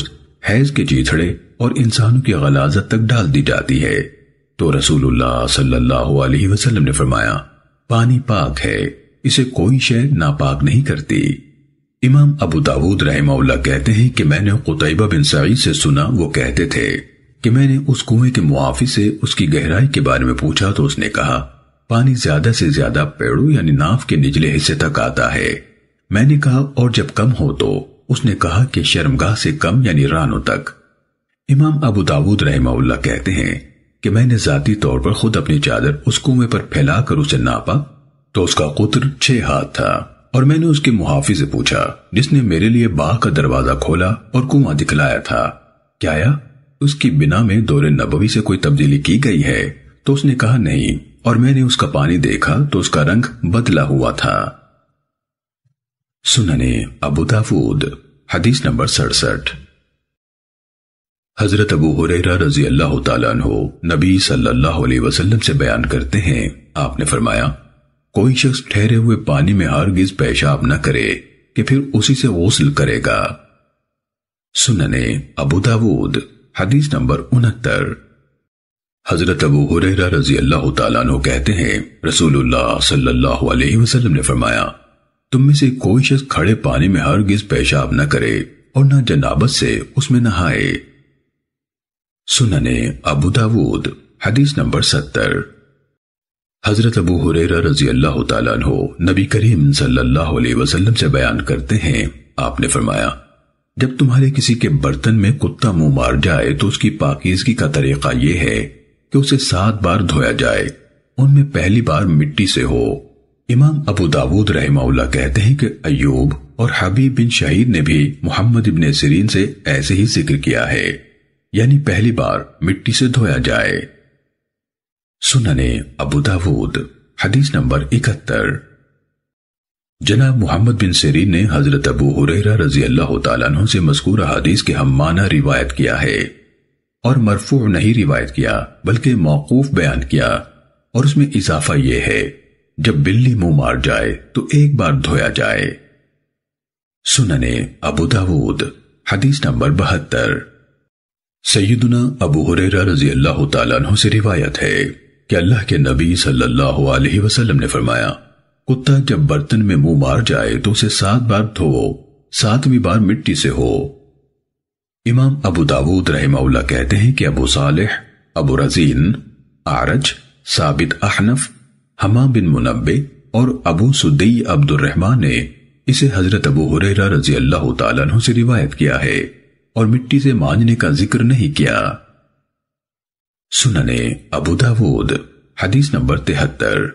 حیض کے چیتھڑے اور انسانوں کی غلاظت تک ڈال دی جاتی ہے۔ تو رسول اللہ صلی اللہ علیہ وسلم نے فرمایا، پانی پاک ہے، اسے کوئی شے ناپاک نہیں کرتی۔ امام ابو داود رحمہ اللہ کہتے ہیں کہ میں نے قتیبہ بن سعید سے سنا، وہ کہتے تھے کہ میں نے اس کنویں کے معافی سے اس کی گہرائی کے بارے میں پوچھا تو اس نے کہا، پانی زیادہ سے زیادہ پیڑوں یعنی ناف کے نچلے حصے تک آتا ہے۔ میں نے کہا اور جب کم ہو تو؟ اس نے کہا کہ شرمگاہ سے کم یعنی رانوں تک۔ امام ابو داود رحمہ اللہ کہتے ہیں کہ میں نے ذاتی طور پر خود اپنی چادر اس کنویں پر پھیلا کر اسے ناپا تو اس کا قطر 6 ہاتھ تھا، اور میں نے اس کے محافظ سے پوچھا جس نے میرے لیے باغ کا دروازہ کھولا اور کنواں دکھلایا تھا، کیا اس کی بنا میں دور نبوی سے کوئی تبدیلی کی گئی ہے؟ تو اس نے کہا نہیں، اور میں نے اس کا پانی دیکھا تو اس کا رنگ بدلا ہوا تھا۔ سننے ابو داود حدیث نمبر 67۔ حضرت ابو ہریرہ رضی اللہ تعالیٰ عنہ نبی صلی اللہ علیہ وسلم سے بیان کرتے ہیں، آپ نے فرمایا، کوئی شخص ٹھہرے ہوئے پانی میں ہرگز پیشاب نہ کرے کہ پھر اسی سے غسل کرے گا۔ سننے ابو داود حدیث نمبر 69۔ حضرت ابو ہریرہ رضی اللہ تعالیٰ عنہ کہتے ہیں، رسول اللہ صلی اللہ علیہ وسلم نے فرمایا، تم میں سے کوئی شخص کھڑے پانی میں ہرگز پیشاب نہ کرے اور نہ جنابت سے اس میں نہائے۔ سننے ابو داود حدیث نمبر 70۔ حضرت ابو ہریرہ رضی اللہ تعالیٰ عنہ نبی کریم صلی اللہ علیہ وسلم سے بیان کرتے ہیں، آپ نے فرمایا، جب تمہارے کسی کے برتن میں کتا منہ مار جائے تو اس کی پاکیزگی کا طریقہ یہ ہے کہ اسے 7 بار دھویا جائے، ان میں پہلی بار مٹی سے ہو۔ امام ابو داود رحمہ اللہ کہتے ہیں کہ ایوب اور حبیب بن شہید نے بھی محمد ابن سیرین سے ایسے ہی ذکر کیا ہے، یعنی پہلی بار مٹی سے دھویا جائے۔ سننے ابو داود حدیث نمبر 71۔ جناب محمد بن سیرین نے حضرت ابو ہریرہ رضی اللہ تعالیٰ عنہ سے مذکورہ حدیث کے ہم معنی روایت کیا ہے، اور مرفوع نہیں روایت کیا بلکہ موقوف بیان کیا، اور اس میں اضافہ یہ ہے، جب بلی منہ مار جائے تو ایک بار دھویا جائے۔ سننے ابو داود حدیث نمبر 72۔ سیدنا ابو ہریرہ رضی اللہ تعالیٰ عنہ سے روایت ہے کہ اللہ کے نبی صلی اللہ علیہ وسلم نے فرمایا، کتا جب برتن میں منہ مار جائے تو اسے 7 بار دھو، 7ویں بار مٹی سے ہو۔ امام ابو داود رحمہ اللہ کہتے ہیں کہ ابو صالح، ابو رزین، اعرج، ثابت احنف، حمام بن منبع اور ابو سدی عبد الرحمن نے اسے حضرت ابو ہریرہ رضی اللہ تعالیٰ عنہ سے روایت کیا ہے، اور مٹی سے مانجنے کا ذکر نہیں کیا۔ سننے ابو داود حدیث نمبر 73۔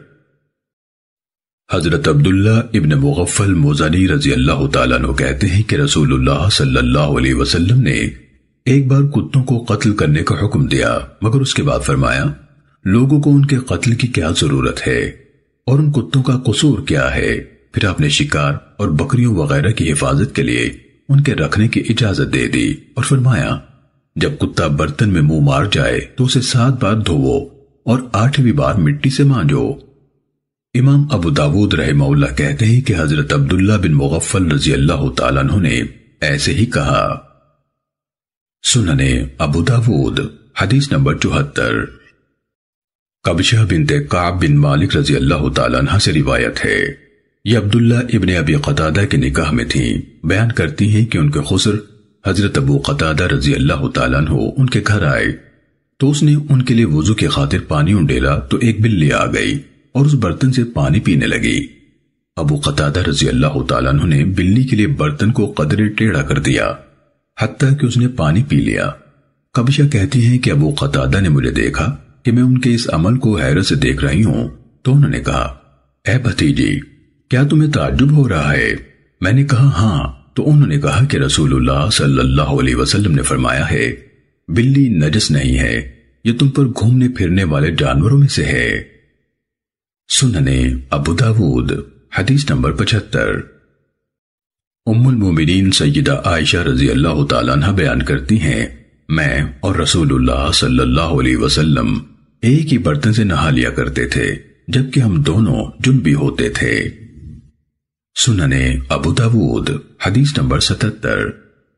حضرت عبداللہ ابن مغفل مزنی رضی اللہ تعالیٰ عنہ کہتے ہیں کہ رسول اللہ صلی اللہ علیہ وسلم نے ایک بار کتوں کو قتل کرنے کا حکم دیا، مگر اس کے بعد فرمایا، لوگوں کو ان کے قتل کی کیا ضرورت ہے اور ان کتوں کا قصور کیا ہے؟ پھر آپ نے شکار اور بکریوں وغیرہ کی حفاظت کے لیے ان کے رکھنے کی اجازت دے دی اور فرمایا، جب کتا برتن میں منہ مار جائے تو اسے 7 بار دھوو اور 8ویں بار مٹی سے مانجو۔ امام ابو داود رحمہ اللہ کہتے ہیں کہ حضرت عبداللہ بن مغفل رضی اللہ تعالیٰ عنہ نے ایسے ہی کہا۔ سننے ابو داود حدیث نمبر 74۔ قبشہ بنت کعب بن مالک رضی اللہ تعالیٰ عنہ سے روایت ہے، یہ عبداللہ ابن ابی قتادہ کے نکاح میں تھیں، بیان کرتی ہیں کہ ان کے خسر حضرت ابو قتادہ رضی اللہ تعالیٰ عنہ ان کے گھر آئے تو اس نے ان کے لیے وضو کی خاطر پانی انڈیلا تو ایک بلی آ گئی اور اس برتن سے پانی پینے لگی۔ ابو قتادہ رضی اللہ تعالیٰ عنہ نے بلی کے لیے برتن کو قدرے ٹیڑھا کر دیا حتیٰ کہ اس نے پانی پی لیا۔ قبشہ کہتی ہیں کہ ابو قتادہ نے مجھے دیکھا کہ میں ان کے اس عمل کو حیرت سے دیکھ رہی ہوں تو انہوں نے کہا، اے بھتیجی، کیا تمہیں تعجب ہو رہا ہے؟ میں نے کہا ہاں، تو انہوں نے کہا کہ رسول اللہ صلی اللہ علیہ وسلم نے فرمایا ہے، بلی نجس نہیں ہے، یہ تم پر گھومنے پھرنے والے جانوروں میں سے ہے۔ سننے ابو داود حدیث نمبر 75۔ ام المومنین سیدہ عائشہ رضی اللہ تعالیٰ عنہ بیان کرتی ہیں، میں اور رسول اللہ صلی اللہ علیہ وسلم ایک ہی برتن سے نہا لیا کرتے تھے جبکہ ہم دونوں جنبی ہوتے تھے۔ سننے ابو داود حدیث نمبر 77۔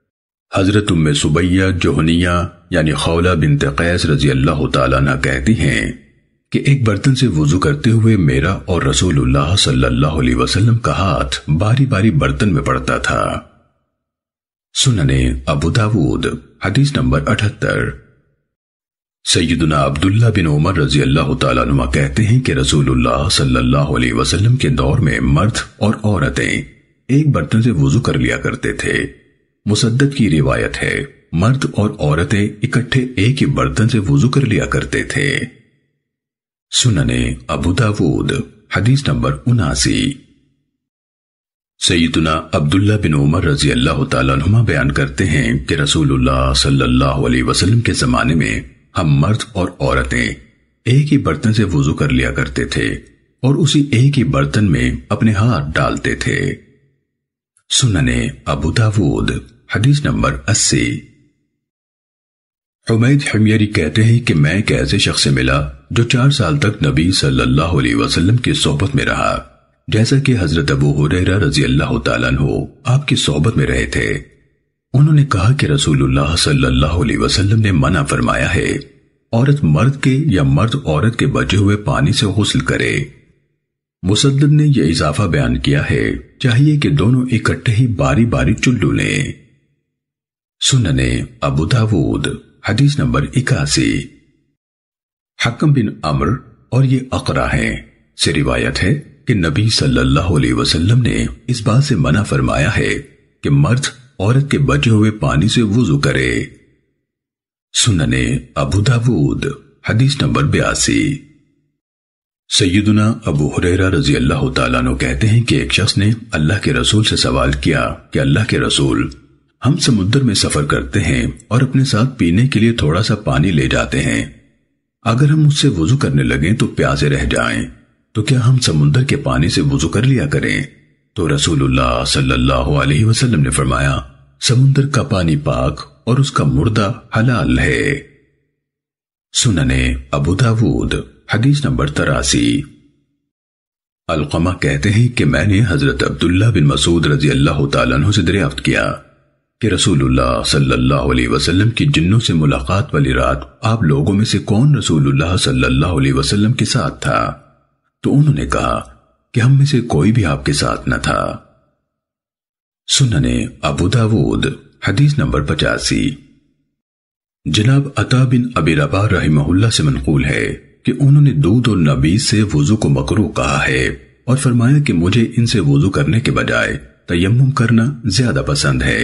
حضرت ام سبیہ جوہنیہ یعنی خولہ بنت قیس رضی اللہ تعالیٰ عنہ کہتی ہیں کہ ایک برتن سے وضو کرتے ہوئے میرا اور رسول اللہ صلی اللہ علیہ وسلم کا ہاتھ باری باری برتن میں پڑتا تھا۔ سنن ابو داود حدیث نمبر 78۔ سیدنا عبداللہ بن عمر رضی اللہ تعالیٰ عنہ کہتے ہیں کہ رسول اللہ صلی اللہ علیہ وسلم کے دور میں مرد اور عورتیں ایک برتن سے وضو کر لیا کرتے تھے۔ مسدد کی روایت ہے مرد اور عورتیں اکٹھے ایک ہی برتن سے وضو کر لیا کرتے تھے۔ سنن ابو داود حدیث نمبر 79۔ سیدنا عبداللہ بن عمر رضی اللہ تعالیٰ عنہما بیان کرتے ہیں کہ رسول اللہ صلی اللہ علیہ وسلم کے زمانے میں ہم مرد اور عورتیں ایک ہی برتن سے وضو کر لیا کرتے تھے اور اسی ایک ہی برتن میں اپنے ہاتھ ڈالتے تھے۔ سنن ابو داود حدیث نمبر 80۔ حمید حمیری کہتے ہیں کہ میں ایک ایسے شخص سے ملا جو 4 سال تک نبی صلی اللہ علیہ وسلم کی صحبت میں رہا، جیسا کہ حضرت ابو ہریرہ رضی اللہ تعالیٰ عنہ آپ کی صحبت میں رہے تھے۔ انہوں نے کہا کہ رسول اللہ صلی اللہ علیہ وسلم نے منع فرمایا ہے عورت مرد کے یا مرد عورت کے بچے ہوئے پانی سے غسل کرے۔ مسدد نے یہ اضافہ بیان کیا ہے چاہیے کہ دونوں اکٹھے ہی باری باری چلو لیں۔ سنن ابو داود حدیث نمبر 81۔ حکم بن عمر اور یہ اقرا ہیں سے روایت ہے کہ نبی صلی اللہ علیہ وسلم نے اس بات سے منع فرمایا ہے کہ مرد عورت کے بچے ہوئے پانی سے وضو کرے۔ سنن ابو داود حدیث نمبر 82۔ سیدنا ابو ہریرہ رضی اللہ تعالیٰ عنہ کہتے ہیں کہ ایک شخص نے اللہ کے رسول سے سوال کیا کہ اللہ کے رسول، ہم سمندر میں سفر کرتے ہیں اور اپنے ساتھ پینے کے لیے تھوڑا سا پانی لے جاتے ہیں، اگر ہم اس سے وضو کرنے لگیں تو پیاسے رہ جائیں، تو کیا ہم سمندر کے پانی سے وضو کر لیا کریں؟ تو رسول اللہ صلی اللہ علیہ وسلم نے فرمایا سمندر کا پانی پاک اور اس کا مردہ حلال ہے۔ سنن ابو داود حدیث نمبر 83۔ علقمہ کہتے ہیں کہ میں نے حضرت عبداللہ بن مسعود رضی اللہ تعالیٰ عنہ سے دریافت کیا کہ رسول اللہ صلی اللہ علیہ وسلم کی جنوں سے ملاقات والی رات آپ لوگوں میں سے کون رسول اللہ صلی اللہ علیہ وسلم کے ساتھ تھا؟ تو انہوں نے کہا کہ ہم میں سے کوئی بھی آپ کے ساتھ نہ تھا۔ سنن ابو داود حدیث نمبر 85۔ جناب عطا بن ابی رباح رحمہ اللہ سے منقول ہے کہ انہوں نے دودھ اور نبیذ سے وضو کو مکروہ کہا ہے اور فرمایا کہ مجھے ان سے وضو کرنے کے بجائے تیمم کرنا زیادہ پسند ہے۔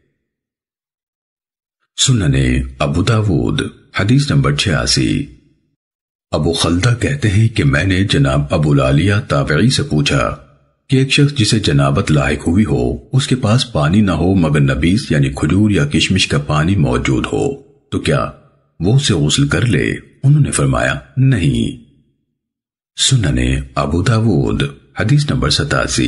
سنن ابو داود حدیث نمبر 86۔ ابو خلدہ کہتے ہیں کہ میں نے جناب ابو العالیہ تابعی سے پوچھا کہ ایک شخص جسے جنابت لاحق ہوئی ہو اس کے پاس پانی نہ ہو مگر نبیذ یعنی کھجور یا کشمش کا پانی موجود ہو تو کیا وہ اسے غسل کر لے؟ انہوں نے فرمایا نہیں۔ سنن ابو داود حدیث نمبر 87۔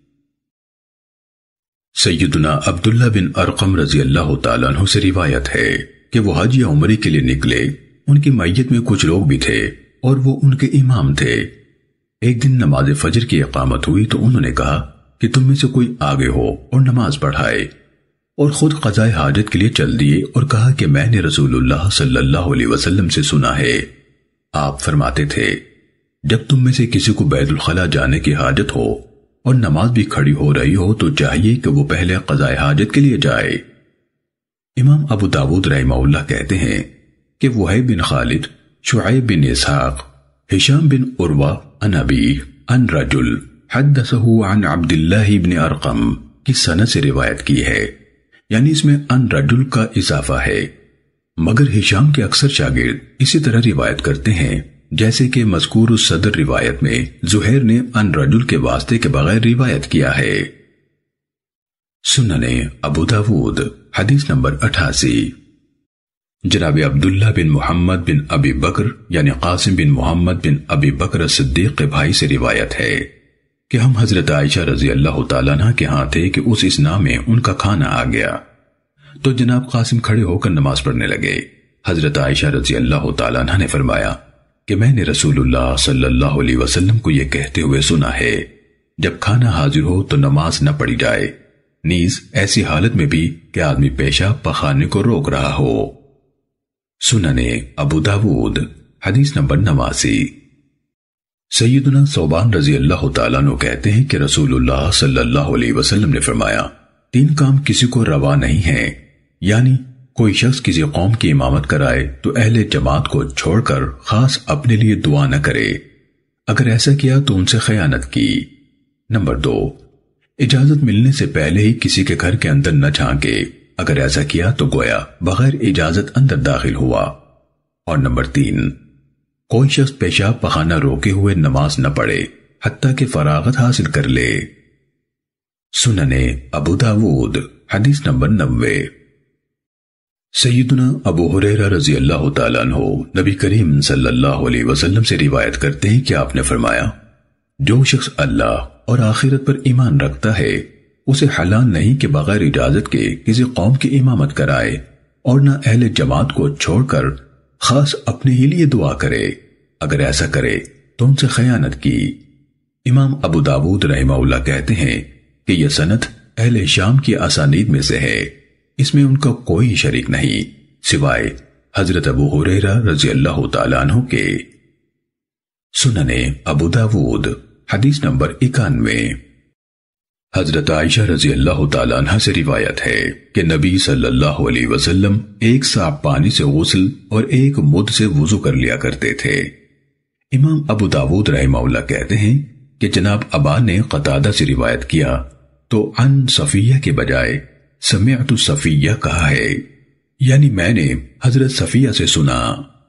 سیدنا عبداللہ بن ارقم رضی اللہ تعالیٰ عنہ سے روایت ہے کہ وہ حج یا عمرے کے لیے نکلے، ان کی میت میں کچھ لوگ بھی تھے اور وہ ان کے امام تھے۔ ایک دن نماز فجر کی اقامت ہوئی تو انہوں نے کہا کہ تم میں سے کوئی آگے ہو اور نماز پڑھائے، اور خود قضاء حاجت کے لیے چل دیے اور کہا کہ میں نے رسول اللہ صلی اللہ علیہ وسلم سے سنا ہے، آپ فرماتے تھے جب تم میں سے کسی کو بیت الخلاء جانے کی حاجت ہو اور نماز بھی کھڑی ہو رہی ہو تو چاہیے کہ وہ پہلے قضاء حاجت کے لیے جائے۔ امام ابو داود رحمہ اللہ کہتے ہیں کہ وہیب بن خالد، شعیب بن اسحاق، ہشام بن عروہ عن ابی عن رجل حدثہ عن عبداللہ بن ارقم کی سند سے روایت کی ہے، یعنی اس میں ان رجل کا اضافہ ہے، مگر ہشام کے اکثر شاگرد اسی طرح روایت کرتے ہیں جیسے کہ مذکور الصدر روایت میں زہیر نے ان رجل کے واسطے کے بغیر روایت کیا ہے۔ سنن ابو داود حدیث نمبر 88۔ جناب عبداللہ بن محمد بن ابی بکر یعنی قاسم بن محمد بن ابی بکر صدیق کے بھائی سے روایت ہے کہ ہم حضرت عائشہ رضی اللہ تعالیٰ عنہ کے ہاں تھے کہ اس اسنا میں ان کا کھانا آ گیا تو جناب قاسم کھڑے ہو کر نماز پڑھنے لگے۔ حضرت عائشہ رضی اللہ تعالیٰ عنہ نے فرمایا کہ میں نے رسول اللہ صلی اللہ علیہ وسلم کو یہ کہتے ہوئے سنا ہے جب کھانا حاضر ہو تو نماز نہ پڑھی جائے، نیز ایسی حالت میں بھی کہ آدمی پیشاب پخانے کو روک رہا ہو۔ سننے ابو داود حدیث نمبر 89۔ سیدنا ثوبان رضی اللہ تعالیٰ عنہ کہتے ہیں کہ رسول اللہ صلی اللہ علیہ وسلم نے فرمایا، 3 کام کسی کو روا نہیں ہیں، یعنی کوئی شخص کسی قوم کی امامت کرائے تو اہل جماعت کو چھوڑ کر خاص اپنے لیے دعا نہ کرے، اگر ایسا کیا تو ان سے خیانت کی۔ نمبر 2، اجازت ملنے سے پہلے ہی کسی کے گھر کے اندر نہ جھانکے، اگر ایسا کیا تو گویا بغیر اجازت اندر داخل ہوا۔ اور نمبر 3، کوئی شخص پیشاب پخانہ روکے ہوئے نماز نہ پڑھے حتیٰ کہ فراغت حاصل کر لے۔ سننے ابو داود حدیث نمبر 90۔ سیدنا ابو ہریرہ رضی اللہ تعالیٰ عنہ نبی کریم صلی اللہ علیہ وسلم سے روایت کرتے ہیں کہ آپ نے فرمایا، جو شخص اللہ اور آخرت پر ایمان رکھتا ہے اسے حلال نہیں کہ بغیر اجازت کے کسی قوم کی امامت کرائے اور نہ اہل جماعت کو چھوڑ کر خاص اپنے ہی لیے دعا کرے، اگر ایسا کرے تو ان سے خیانت کی۔ امام ابو داود رحمہ اللہ کہتے ہیں کہ یہ سند اہل شام کی اسانید میں سے ہے، اس میں ان کا کوئی شریک نہیں سوائے حضرت ابو ہریرہ رضی اللہ تعالیٰ عنہ کے۔ سننے ابو داود حدیث نمبر 91۔ حضرت عائشہ رضی اللہ تعالیٰ عنہ سے روایت ہے کہ نبی صلی اللہ علیہ وسلم 1 صاع پانی سے غسل اور 1 مد سے وضو کر لیا کرتے تھے۔ امام ابو داود رحمہ اللہ کہتے ہیں کہ جناب ابا نے قتادہ سے روایت کیا تو عن صفیہ کے بجائے سمعت صفیہ کہا ہے، یعنی میں نے حضرت صفیہ سے سنا۔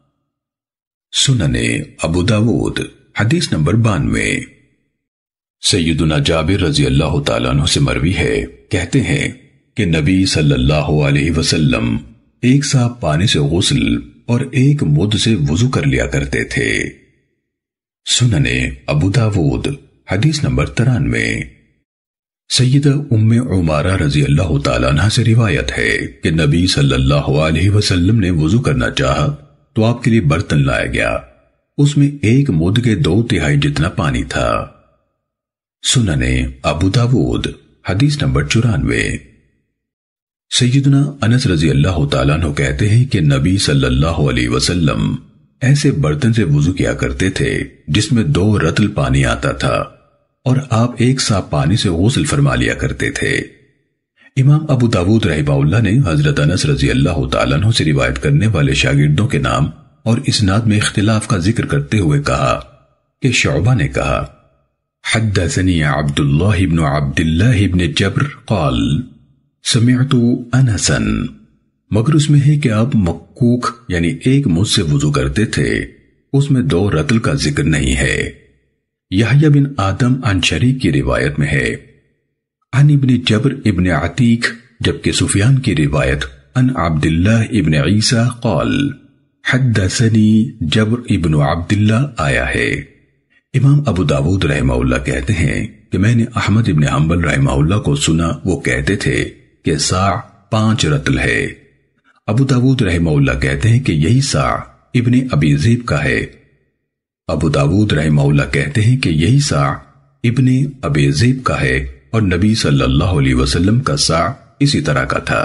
سننے ابو داود حدیث نمبر 92۔ سیدنا جابر رضی اللہ تعالیٰ عنہ سے مروی ہے، کہتے ہیں کہ نبی صلی اللہ علیہ وسلم 1 صاع پانی سے غسل اور 1 مد سے وضو کر لیا کرتے تھے۔ سننے ابو داود حدیث نمبر 93۔ سیدہ ام عمارہ رضی اللہ تعالیٰ عنہ سے روایت ہے کہ نبی صلی اللہ علیہ وسلم نے وضو کرنا چاہا تو آپ کے لیے برتن لایا گیا، اس میں 1 مد کے 2/3 جتنا پانی تھا۔ سننے ابو داود حدیث نمبر 94۔ سیدنا انس رضی اللہ تعالیٰ عنہ کہتے ہیں کہ نبی صلی اللہ علیہ وسلم ایسے برتن سے وضو کیا کرتے تھے جس میں 2 رطل پانی آتا تھا، اور آپ 1 صاع پانی سے غسل فرما لیا کرتے تھے۔ امام ابو داود رحمہ اللہ نے حضرت انس رضی اللہ تعالیٰ عنہ سے روایت کرنے والے شاگردوں کے نام اور اسناد میں اختلاف کا ذکر کرتے ہوئے کہا کہ شعبہ نے کہا حدثني عبد الله بن عبد الله بن جبر قال سمعت انسا، مگر اس میں ہے کہ آپ مکوک یعنی 1 مد سے وضو کرتے تھے، اس میں 2 رطل کا ذکر نہیں ہے۔ یحییٰ بن آدم عن شریک کی روایت میں ہے عن ابن جبر ابن عتیق، جبکہ سفیان کی روایت عن عبداللہ ابن عیسیٰ قال حدثنی جبر ابن عبداللہ آیا ہے۔ امام ابو داود رحمہ اللہ کہتے ہیں کہ میں نے احمد ابن حنبل رحمہ اللہ کو سنا، وہ کہتے تھے کہ صاع 5 رطل ہے۔ ابو داود رحمہ اللہ کہتے ہیں کہ یہی صاع ابن ابی ذئب کا ہے۔ ابو داود رحمہ اللہ کہتے ہیں کہ یہی صاع ابن ابی ذئب کا ہے، اور نبی صلی اللہ علیہ وسلم کا صاع اسی طرح کا تھا۔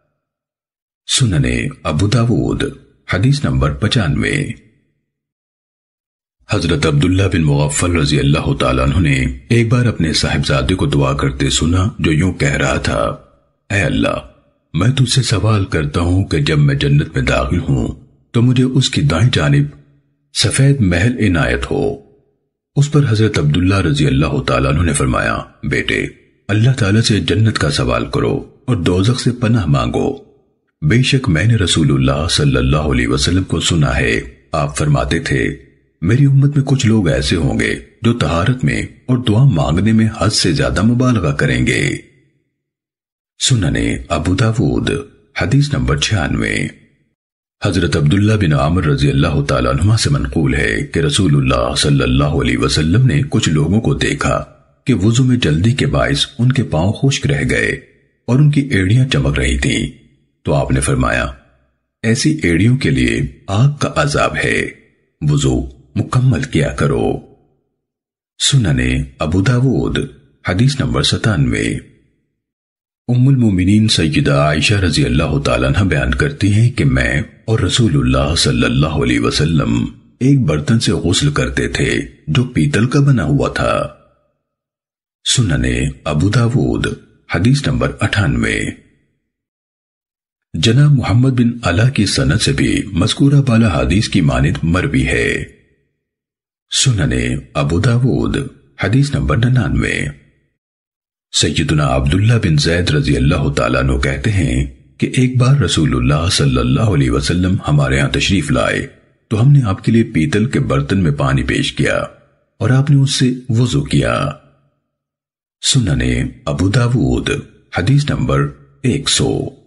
سننے ابو داود حدیث نمبر 95۔ حضرت عبداللہ بن مغفل رضی اللہ تعالیٰ عنہ نے ایک بار اپنے صاحبزادے کو دعا کرتے سنا جو یوں کہہ رہا تھا، اے اللہ، میں تجھ سے سوال کرتا ہوں کہ جب میں جنت میں داخل ہوں تو مجھے اس کی دائیں جانب سفید محل عنایت ہو۔ اس پر حضرت عبداللہ رضی اللہ تعالیٰ عنہ نے فرمایا، بیٹے، اللہ تعالیٰ سے جنت کا سوال کرو اور دوزخ سے پناہ مانگو، بے شک میں نے رسول اللہ صلی اللہ علیہ وسلم کو سنا ہے، آپ فرماتے تھے میری امت میں کچھ لوگ ایسے ہوں گے جو طہارت میں اور دعا مانگنے میں حد سے زیادہ مبالغہ کریں گے۔ سننے ابو داود حدیث نمبر 96۔ حضرت عبداللہ بن عامر رضی اللہ تعالیٰ عنہ سے منقول ہے کہ رسول اللہ صلی اللہ علیہ وسلم نے کچھ لوگوں کو دیکھا کہ وضو میں جلدی کے باعث ان کے پاؤں خشک رہ گئے اور ان کی ایڑیاں چمک رہی تھیں، تو آپ نے فرمایا، ایسی ایڑیوں کے لیے آگ کا عذاب ہے، وضو مکمل کیا کرو۔ سننے ابو داود حدیث نمبر 97۔ ام المومنین سیدہ عائشہ رضی اللہ تعالیٰ عنہ بیان کرتی ہیں کہ میں اور رسول اللہ صلی اللہ علیہ وسلم ایک برتن سے غسل کرتے تھے جو پیتل کا بنا ہوا تھا۔ سننے ابو داود حدیث نمبر 98۔ جناب محمد بن علا کی سند سے بھی مذکورہ بالا حدیث کی مانند مروی ہے۔ سننے ابو داود حدیث نمبر 99۔ سیدنا عبداللہ بن زید رضی اللہ تعالیٰ عنہ کہتے ہیں کہ ایک بار رسول اللہ صلی اللہ علیہ وسلم ہمارے ہاں تشریف لائے تو ہم نے آپ کے لیے پیتل کے برتن میں پانی پیش کیا اور آپ نے اس سے وضو کیا۔ سننے ابو داود حدیث نمبر 100۔